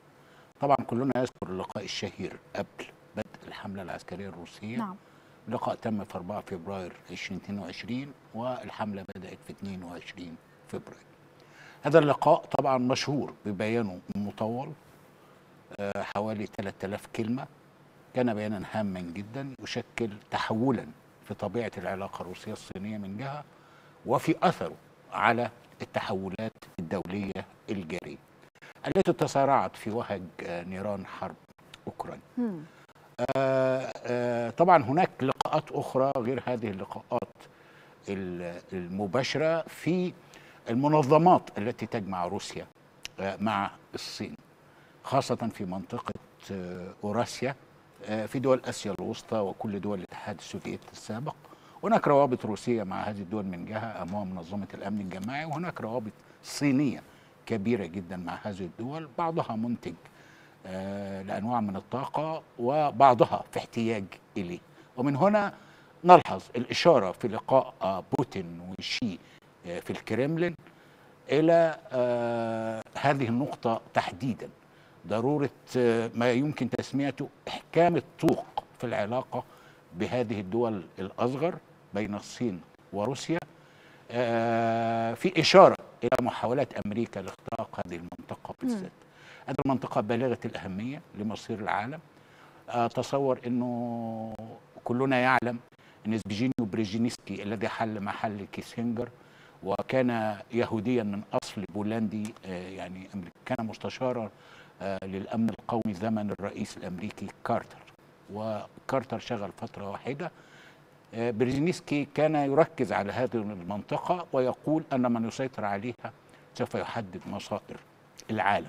طبعا كلنا يذكر اللقاء الشهير قبل بدء الحملة العسكرية الروسية. نعم. اللقاء تم في أربعة فبراير ألفين واثنين وعشرين والحملة بدأت في اثنين وعشرين فبراير. هذا اللقاء طبعا مشهور ببيانه المطول حوالي ثلاثة آلاف كلمة. كان بيانا هاما جدا يشكل تحولا في طبيعة العلاقة الروسية الصينية من جهة، وفي أثره على التحولات الدولية الجارية التي تسارعت في وهج نيران حرب أوكرانيا. آه آه طبعا هناك لقاءات أخرى غير هذه اللقاءات المباشرة في المنظمات التي تجمع روسيا آه مع الصين، خاصة في منطقة آه أوراسيا، آه في دول آسيا الوسطى وكل دول الاتحاد السوفيتي السابق. هناك روابط روسية مع هذه الدول من جهة أمام منظمة الأمن الجماعي، وهناك روابط صينية كبيرة جدا مع هذه الدول، بعضها منتج آه لأنواع من الطاقة وبعضها في احتياج إليه. ومن هنا نلحظ الإشارة في لقاء آه بوتين وشي آه في الكرملين إلى آه هذه النقطة تحديدا، ضرورة آه ما يمكن تسميته إحكام الطوق في العلاقة بهذه الدول الأصغر بين الصين وروسيا، آه في إشارة إلى محاولات أمريكا لاختراق هذه المنطقة بالذات. هذه المنطقة بالغة الأهمية لمصير العالم. أتصور أنه كلنا يعلم أن زبيجينيو بريجينسكي الذي حل محل كيسنجر وكان يهوديا من أصل بولندي، يعني كان مستشارا للأمن القومي زمن الرئيس الأمريكي كارتر، وكارتر شغل فترة واحدة. بريجينسكي كان يركز على هذه المنطقة ويقول أن من يسيطر عليها سوف يحدد مصائر العالم.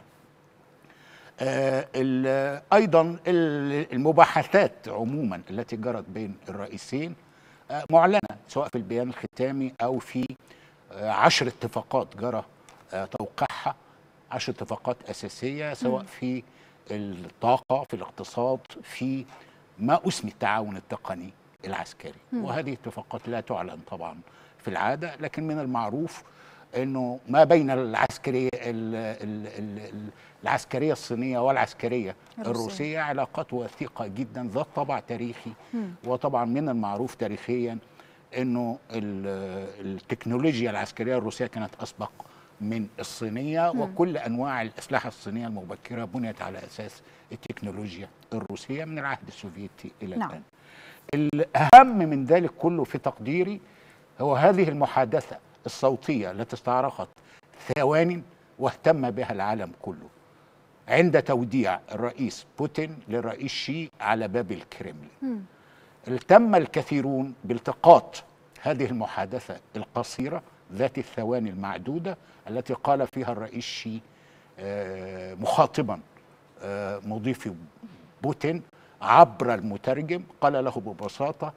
آه أيضا المباحثات عموما التي جرت بين الرئيسين آه معلنة، سواء في البيان الختامي أو في آه عشر اتفاقات جرى آه توقيعها، عشر اتفاقات أساسية، سواء في الطاقة، في الاقتصاد، في ما اسمي التعاون التقني العسكري. وهذه اتفاقات لا تعلن طبعا في العادة، لكن من المعروف انه ما بين العسكريه العسكريه الصينيه والعسكريه الروسيه علاقات وثيقه جدا ذات طابع تاريخي. مم. وطبعا من المعروف تاريخيا انه التكنولوجيا العسكريه الروسيه كانت اسبق من الصينيه. مم. وكل انواع الاسلحه الصينيه المبكره بنيت على اساس التكنولوجيا الروسيه من العهد السوفيتي الى الان. نعم. الاهم من ذلك كله في تقديري هو هذه المحادثه الصوتية التي استغرقت ثوان واهتم بها العالم كله عند توديع الرئيس بوتين للرئيس شي على باب الكرملين. التم الكثيرون بالتقاط هذه المحادثة القصيرة ذات الثواني المعدودة التي قال فيها الرئيس شي مخاطبا مضيف بوتين عبر المترجم، قال له ببساطة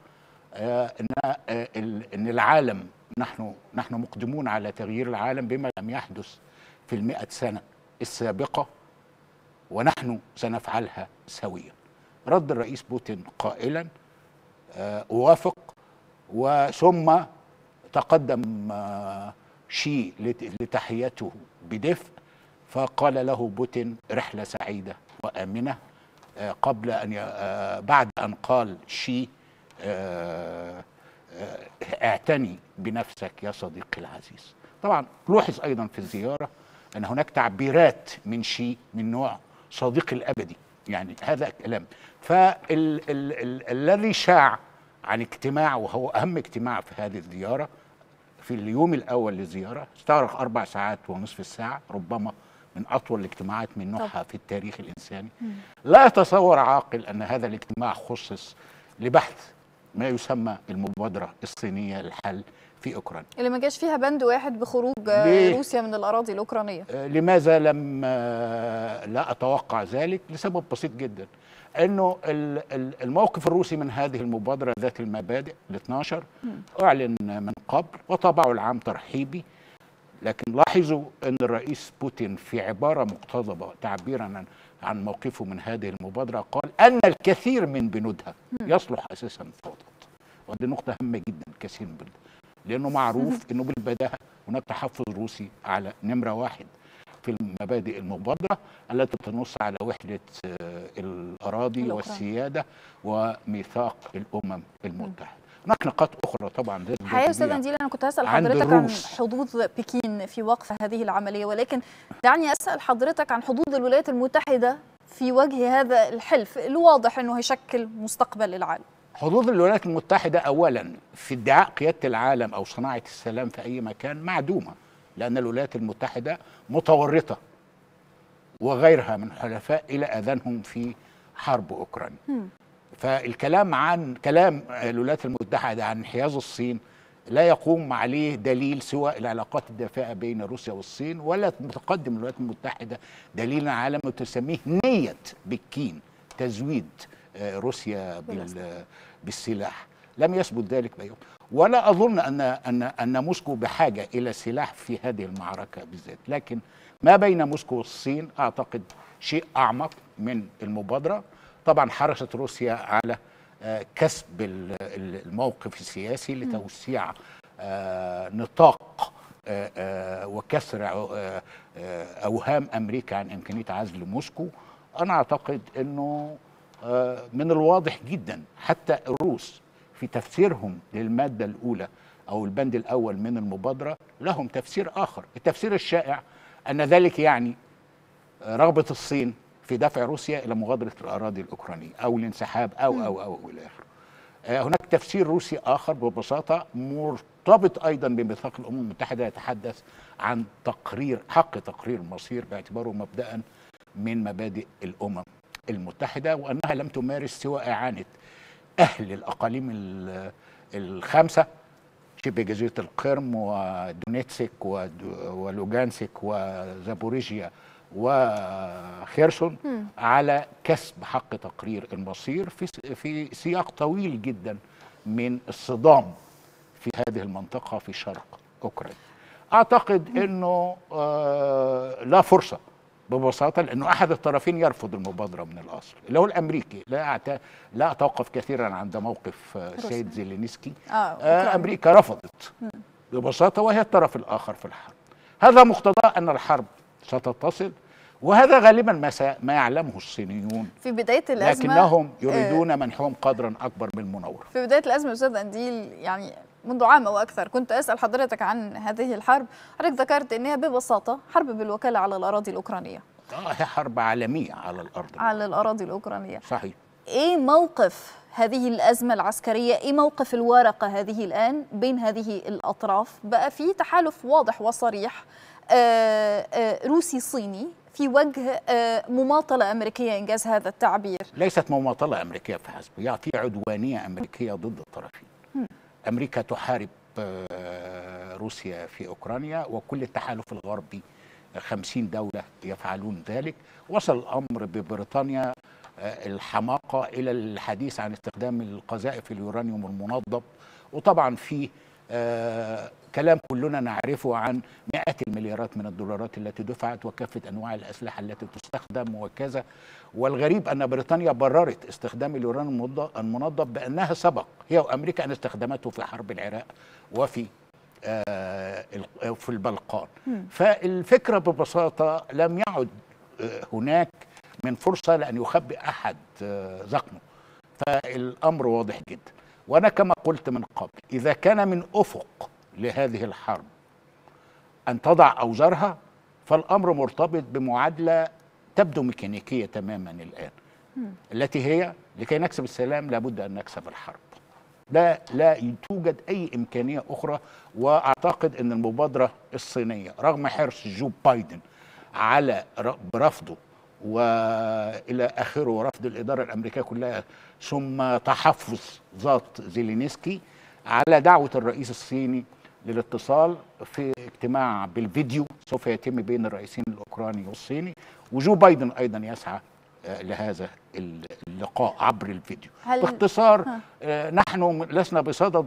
ان العالم نحن نحن مقدمون على تغيير العالم بما لم يحدث في المئة سنة السابقة، ونحن سنفعلها سويا. رد الرئيس بوتين قائلا أوافق، وثم تقدم شي لتحيته بدفء، فقال له بوتين رحلة سعيدة وآمنة، قبل أن بعد أن قال شي اعتني بنفسك يا صديقي العزيز. طبعا لوحظ ايضا في الزياره ان هناك تعبيرات من شيء من نوع صديقي الابدي، يعني هذا كلام. فالذي شاع عن اجتماع، وهو اهم اجتماع في هذه الزياره، في اليوم الاول للزياره استغرق اربع ساعات ونصف الساعه، ربما من اطول الاجتماعات من نوعها في التاريخ الانساني. لا يتصور عاقل ان هذا الاجتماع خصص لبحث ما يسمى المبادرة الصينية للحل في أوكرانيا، اللي ما جاش فيها بند واحد بخروج روسيا من الأراضي الأوكرانية. لماذا لم لا أتوقع ذلك؟ لسبب بسيط جدا، أنه الموقف الروسي من هذه المبادرة ذات المبادئ الاثنى عشر أعلن من قبل وطبعه العام ترحيبي، لكن لاحظوا أن الرئيس بوتين في عبارة مقتضبة تعبيرا عن موقفه من هذه المبادرة قال أن الكثير من بنودها يصلح أساسا فوضى. ودي نقطة هامة جدا، كثير من بنودها، لأنه معروف أنه بالبداهة هناك تحفظ روسي على نمرة واحد في المبادئ المبادرة التي تنص على وحدة الأراضي الأخرى والسيادة وميثاق الأمم المتحدة. هناك نقاط أخرى طبعا. حقيقة أستاذ أنديل، أنا كنت هسأل حضرتك عن حظوظ بكين في وقف هذه العملية، ولكن دعني أسأل حضرتك عن حظوظ الولايات المتحدة في وجه هذا الحلف الواضح أنه هيشكل مستقبل العالم. حظوظ الولايات المتحدة أولا في ادعاء قيادة العالم أو صناعة السلام في أي مكان معدومة، لأن الولايات المتحدة متورطة وغيرها من حلفاء إلى أذانهم في حرب أوكرانيا. فالكلام عن كلام الولايات المتحدة عن انحياز الصين لا يقوم عليه دليل سوى العلاقات الدافئة بين روسيا والصين، ولا متقدم الولايات المتحدة دليلا على ما تسميه نية بكين تزويد روسيا بالسلاح. لم يثبت ذلك بيوم، ولا أظن أن أن أن موسكو بحاجة إلى سلاح في هذه المعركة بالذات. لكن ما بين موسكو والصين أعتقد شيء أعمق من المبادرة. طبعا حرصت روسيا على كسب الموقف السياسي لتوسيع نطاق وكسر أوهام أمريكا عن إمكانية عزل موسكو. أنا أعتقد أنه من الواضح جدا حتى الروس في تفسيرهم للمادة الأولى أو البند الأول من المبادرة لهم تفسير آخر. التفسير الشائع أن ذلك يعني رغبة الصين في دفع روسيا إلى مغادرة الأراضي الأوكرانية أو الانسحاب أو أو أو إلى آخره. هناك تفسير روسي آخر ببساطة مرتبط أيضا بميثاق الأمم المتحدة يتحدث عن تقرير حق تقرير المصير باعتباره مبدأ من مبادئ الأمم المتحدة، وأنها لم تمارس سوى إعانة أهل الأقاليم الخمسة شبه جزيرة القرم ودونيتسك ولوغانسك وزابوريجيا وخيرسون على كسب حق تقرير المصير في في سياق طويل جدا من الصدام في هذه المنطقة في شرق أوكرانيا. أعتقد أنه آه لا فرصة ببساطة، لأنه أحد الطرفين يرفض المبادرة من الأصل اللي هو الأمريكي. لا أعت... لا أتوقف كثيرا عند موقف السيد زيلينسكي. آه آه أمريكا رفضت ببساطة وهي الطرف الآخر في الحرب. هذا مقتضى أن الحرب ستتصل، وهذا غالبا ما, س... ما يعلمه الصينيون في بداية الأزمة، لكنهم يريدون آه منحهم قدرا أكبر من المناورة. في بداية الأزمة أستاذ أنديل، يعني منذ عام أو أكثر، كنت أسأل حضرتك عن هذه الحرب، حضرتك ذكرت أنها ببساطة حرب بالوكالة على الأراضي الأوكرانية. آه هي حرب عالمية على الأرض على الأراضي الأوكرانية. صحيح. إيه موقف هذه الأزمة العسكرية؟ إيه موقف الورقة هذه الآن بين هذه الأطراف؟ بقى في تحالف واضح وصريح آآ آآ روسي صيني في وجه مماطلة أمريكية، إنجاز هذا التعبير. ليست مماطلة أمريكية فحسب، يعني في عدوانية أمريكية ضد الطرفين. م. أمريكا تحارب روسيا في أوكرانيا، وكل التحالف الغربي خمسين دولة يفعلون ذلك. وصل الأمر ببريطانيا الحماقة إلى الحديث عن استخدام القذائف اليورانيوم المنضب، وطبعا في آه كلام كلنا نعرفه عن مئات المليارات من الدولارات التي دفعت وكافة أنواع الأسلحة التي تستخدم وكذا. والغريب أن بريطانيا بررت استخدام اليورانيوم المنضب بأنها سبق هي وأمريكا أن استخدمته في حرب العراق وفي آه في البلقان. فالفكرة ببساطة لم يعد هناك من فرصة لأن يخبئ أحد آه زخمه. فالأمر واضح جدا. وأنا كما قلت من قبل، إذا كان من أفق لهذه الحرب أن تضع أوزارها، فالأمر مرتبط بمعادلة تبدو ميكانيكية تماما الآن، م. التي هي لكي نكسب السلام لابد أن نكسب الحرب. لا لا توجد أي إمكانية أخرى. وأعتقد أن المبادرة الصينية رغم حرص جو بايدن على برفضه والى اخره ورفض الاداره الامريكيه كلها، ثم تحفظ ذات زيلينسكي على دعوه الرئيس الصيني للاتصال في اجتماع بالفيديو سوف يتم بين الرئيسين الاوكراني والصيني، وجو بايدن ايضا يسعى لهذا اللقاء عبر الفيديو. باختصار نحن لسنا بصدد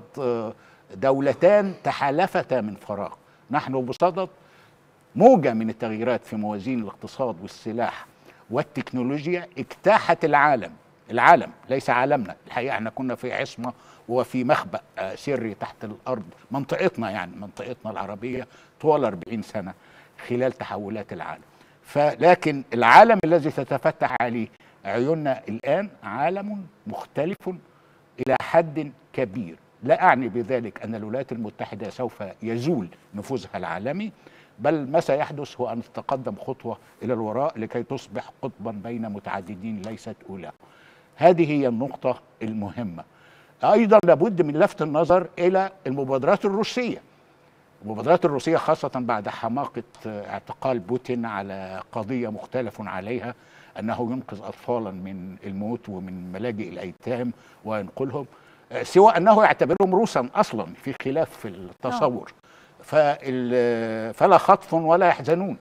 دولتان تحالفتا من فراغ، نحن بصدد موجة من التغييرات في موازين الاقتصاد والسلاح والتكنولوجيا اجتاحت العالم. العالم ليس عالمنا، الحقيقة احنا كنا في عصمة وفي مخبأ سري تحت الأرض، منطقتنا يعني منطقتنا العربية طوال أربعين سنة خلال تحولات العالم. فلكن العالم الذي تتفتح عليه عيوننا الآن عالم مختلف إلى حد كبير. لا أعني بذلك أن الولايات المتحدة سوف يزول نفوذها العالمي، بل ما سيحدث هو أن تتقدم خطوة إلى الوراء لكي تصبح قطبا بين متعددين ليست أولى. هذه هي النقطة المهمة. أيضا لابد من لفت النظر إلى المبادرات الروسية. المبادرات الروسية خاصة بعد حماقة اعتقال بوتين على قضية مختلف عليها، أنه ينقذ أطفالا من الموت ومن ملاجئ الأيتام وينقلهم، سوى أنه يعتبرهم روسا أصلا في خلاف في التصور. فلا خطف ولا يحزنون.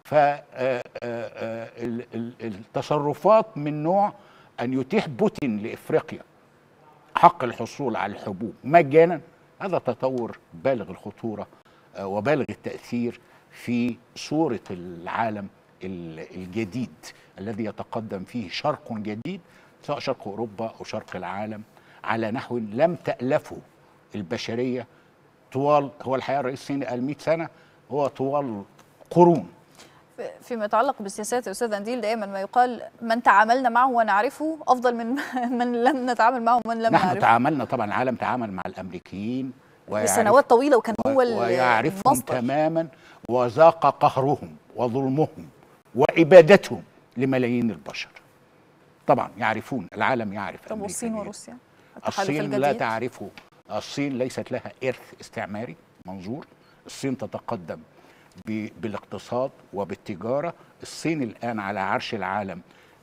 فالتصرفات من نوع أن يتيح بوتين لإفريقيا حق الحصول على الحبوب مجانا، هذا تطور بالغ الخطورة وبالغ التأثير في صورة العالم الجديد الذي يتقدم فيه شرق جديد، سواء شرق أوروبا أو شرق العالم، على نحو لم تألفه البشرية طوال، هو الحقيقة الرئيس الصيني قال مئة سنة، هو طوال قرون. فيما يتعلق بالسياسات يا أستاذ قنديل، دائما ما يقال من تعاملنا معه ونعرفه أفضل من من لم نتعامل معه ومن لم نعرفه. نحن تعاملنا طبعا، العالم تعامل مع الأمريكيين لسنوات طويلة وكان هو ويعرفهم المصدر تماما، وذاق قهرهم وظلمهم وإبادتهم لملايين البشر. طبعا يعرفون، العالم يعرف. طب والصين وروسيا؟ الصين لا تعرفه. الصين ليست لها إرث استعماري منظور. الصين تتقدم بالاقتصاد وبالتجارة. الصين الآن على عرش العالم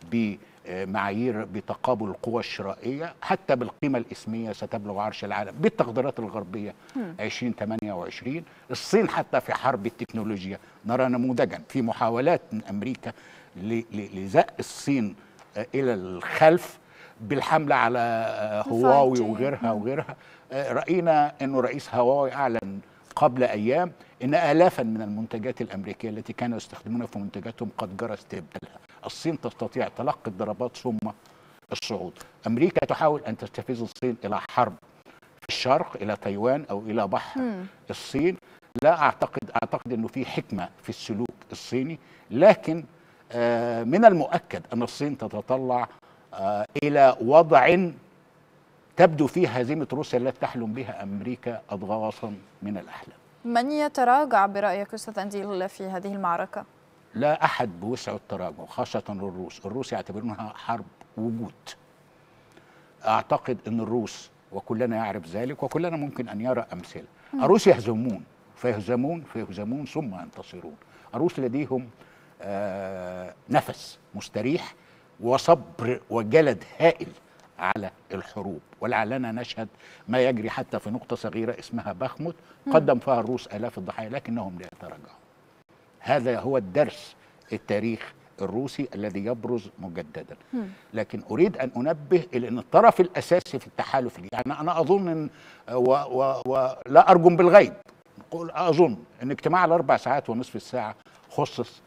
بمعايير بتقابل القوى الشرائية، حتى بالقيمة الإسمية ستبلغ عرش العالم بالتقديرات الغربية ألفين وثمانية وعشرين. الصين حتى في حرب التكنولوجيا نرى نموذجا في محاولات من أمريكا لزق الصين إلى الخلف بالحملة على هواوي وغيرها وغيرها. رأينا أنه رئيس هواوي أعلن قبل أيام إن آلافا من المنتجات الأمريكية التي كانوا يستخدمونها في منتجاتهم قد جرى استبدالها. الصين تستطيع تلقي الضربات ثم الصعود. أمريكا تحاول أن تستفز الصين إلى حرب في الشرق، إلى تايوان أو إلى بحر م. الصين. لا أعتقد أعتقد أنه في حكمة في السلوك الصيني، لكن آه من المؤكد أن الصين تتطلع آه إلى وضع تبدو فيه هزيمة روسيا التي تحلم بها أمريكا أضغاثا من الأحلام. من يتراجع برأيك أستاذ قنديل في هذه المعركة؟ لا أحد بوسع التراجع، خاصة الروس. الروس يعتبرونها حرب وجود. أعتقد أن الروس، وكلنا يعرف ذلك وكلنا ممكن أن يرى أمثلة، الروس يهزمون فيهزمون فيهزمون ثم ينتصرون. الروس لديهم آه نفس مستريح وصبر وجلد هائل على الحروب، ولعلنا نشهد ما يجري حتى في نقطة صغيرة اسمها باخموت قدم فيها الروس آلاف الضحايا لكنهم لا يتراجعون. هذا هو الدرس التاريخ الروسي الذي يبرز مجددا. لكن أريد أن أنبه إلى أن الطرف الأساسي في التحالف، يعني أنا أظن إن ولا أرجم بالغيب، أظن أن اجتماع الأربع ساعات ونصف الساعة خصص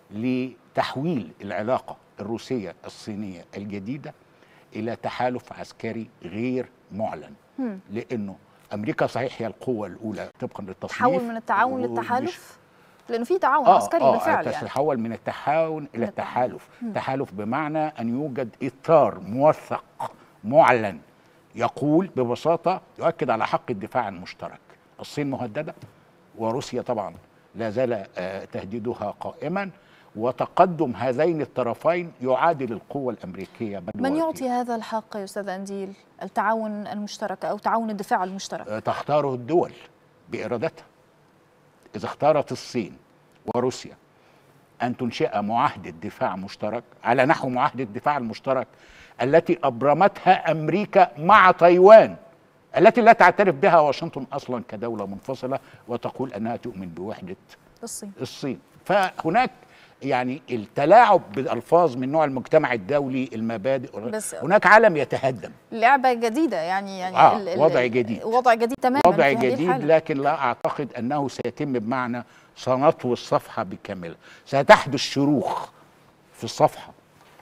لتحويل العلاقة الروسية الصينية الجديدة إلى تحالف عسكري غير معلن. م. لأنه أمريكا صحيح هي القوة الأولى طبقا للتصنيف. تحول من التعاون للتحالف؟ لأنه في تعاون آه عسكري آه بالفعل. يعني تتحول من التعاون إلى التحالف. م. تحالف بمعنى أن يوجد إطار موثق معلن يقول ببساطة يؤكد على حق الدفاع المشترك. الصين مهددة وروسيا طبعا لا زال آه تهديدها قائما، وتقدم هذين الطرفين يعادل القوة الأمريكية. بل من يعطي هذا الحق يا أستاذ قنديل، التعاون المشترك أو تعاون الدفاع المشترك؟ تختاره الدول بإرادتها. إذا اختارت الصين وروسيا أن تنشئ معاهدة دفاع مشترك على نحو معاهدة الدفاع المشترك التي أبرمتها أمريكا مع تايوان، التي لا تعترف بها واشنطن أصلا كدولة منفصلة وتقول أنها تؤمن بوحدة الصين. الصين. فهناك يعني التلاعب بالألفاظ من نوع المجتمع الدولي، المبادئ، هناك عالم يتهدم. لعبة جديدة يعني يعني آه ال وضع جديد وضع جديد تماما وضع جديد، لكن لا أعتقد أنه سيتم بمعنى سنطوي الصفحة بكاملها. ستحدث شروخ في الصفحة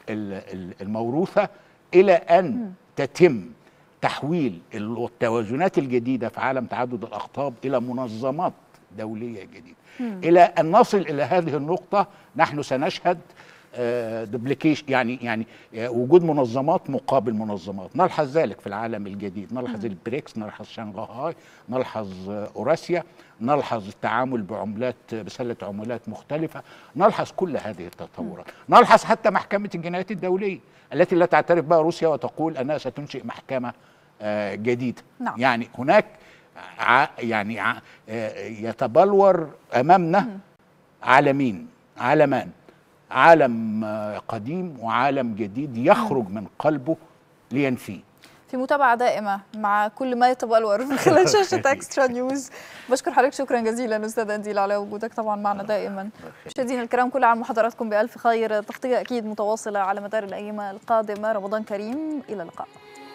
الموروثة إلى أن تتم تحويل التوازنات الجديدة في عالم تعدد الأقطاب إلى منظمات دولية جديدة. مم. إلى أن نصل إلى هذه النقطة نحن سنشهد دوبليكيشن، يعني يعني وجود منظمات مقابل منظمات. نلحظ ذلك في العالم الجديد، نلحظ البريكس، نلحظ شنغهاي، نلحظ اوراسيا، نلحظ التعامل بعملات بسله عملات مختلفه، نلحظ كل هذه التطورات، نلحظ حتى محكمه الجنايات الدوليه التي لا تعترف بها روسيا وتقول انها ستنشئ محكمه جديده. نعم. يعني هناك يعني يتبلور امامنا عالمين، عالمان، عالم قديم وعالم جديد يخرج من قلبه لينفيه. في متابعة دائمة مع كل ما يتبلور من خلال شاشة اكسترا نيوز. بشكر حضرتك شكرا جزيلا أستاذ أنديل على وجودك طبعا معنا دائما. مشاهدينا الكرام، كل عام وحضراتكم بألف خير. تغطية أكيد متواصلة على مدار الأيام القادمة. رمضان كريم، إلى اللقاء.